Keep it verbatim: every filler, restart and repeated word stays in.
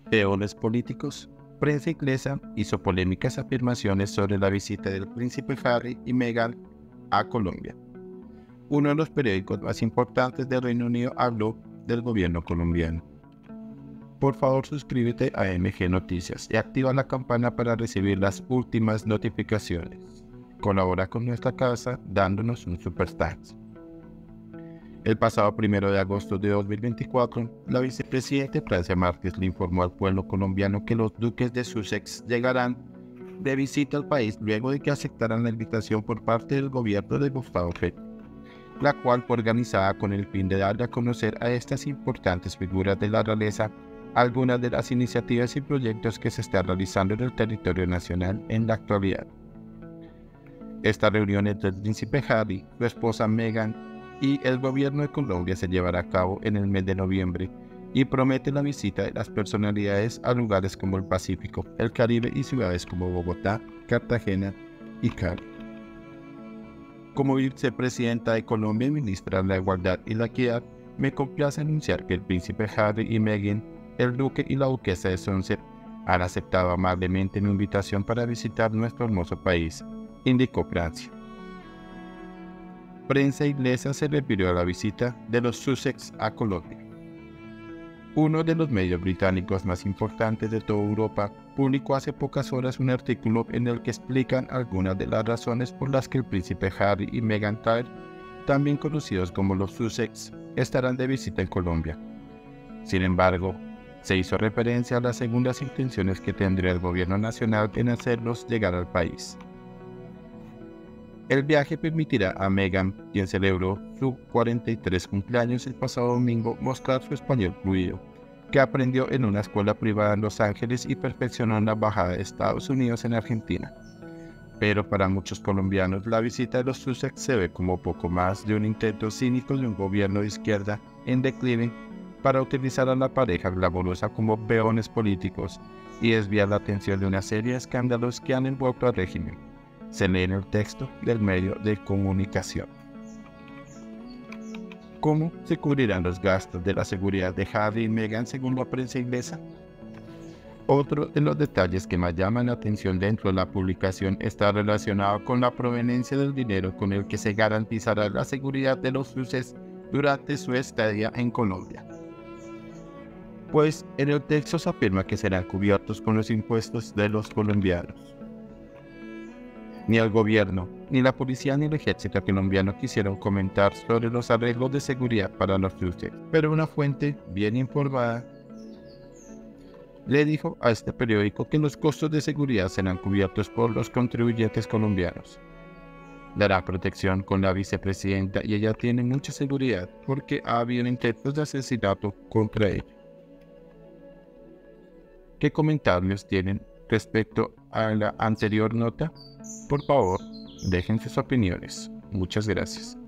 Peones políticos. Prensa inglesa hizo polémicas afirmaciones sobre la visita del príncipe Harry y Meghan a Colombia. Uno de los periódicos más importantes del Reino Unido habló del gobierno colombiano. Por favor, suscríbete a M G Noticias y activa la campana para recibir las últimas notificaciones. Colabora con nuestra casa dándonos un super thanks. El pasado primero de agosto de dos mil veinticuatro, la vicepresidenta Francia Márquez le informó al pueblo colombiano que los duques de Sussex llegarán de visita al país luego de que aceptaran la invitación por parte del gobierno de Gustavo Petro, la cual fue organizada con el fin de darle a conocer a estas importantes figuras de la realeza algunas de las iniciativas y proyectos que se están realizando en el territorio nacional en la actualidad. Esta reunión entre el príncipe Harry, su esposa Meghan y el gobierno de Colombia se llevará a cabo en el mes de noviembre y promete la visita de las personalidades a lugares como el Pacífico, el Caribe y ciudades como Bogotá, Cartagena y Cali. Como vicepresidenta de Colombia y ministra de la Igualdad y la Equidad, me complace anunciar que el príncipe Harry y Meghan, el duque y la duquesa de Sussex, han aceptado amablemente mi invitación para visitar nuestro hermoso país, indicó Francia. Prensa inglesa se refirió a la visita de los Sussex a Colombia. Uno de los medios británicos más importantes de toda Europa publicó hace pocas horas un artículo en el que explican algunas de las razones por las que el príncipe Harry y Meghan Trainor, también conocidos como los Sussex, estarán de visita en Colombia. Sin embargo, se hizo referencia a las segundas intenciones que tendría el gobierno nacional en hacerlos llegar al país. El viaje permitirá a Meghan, quien celebró su cuarenta y tres cumpleaños el pasado domingo, mostrar su español fluido, que aprendió en una escuela privada en Los Ángeles y perfeccionó en la Embajada de Estados Unidos en Argentina. Pero para muchos colombianos, la visita de los Sussex se ve como poco más de un intento cínico de un gobierno de izquierda en declive para utilizar a la pareja glamorosa como peones políticos y desviar la atención de una serie de escándalos que han envuelto al régimen. Se lee en el texto del medio de comunicación. ¿Cómo se cubrirán los gastos de la seguridad de Harry y Meghan según la prensa inglesa? Otro de los detalles que más llaman la atención dentro de la publicación está relacionado con la proveniencia del dinero con el que se garantizará la seguridad de los Sussex durante su estadía en Colombia. Pues en el texto se afirma que serán cubiertos con los impuestos de los colombianos. Ni el gobierno, ni la policía ni el ejército colombiano quisieron comentar sobre los arreglos de seguridad para los Sussex, pero una fuente bien informada le dijo a este periódico que los costos de seguridad serán cubiertos por los contribuyentes colombianos. Dará protección con la vicepresidenta y ella tiene mucha seguridad porque ha habido intentos de asesinato contra ella. ¿Qué comentarios tienen respecto a la anterior nota? Por favor, dejen sus opiniones. Muchas gracias.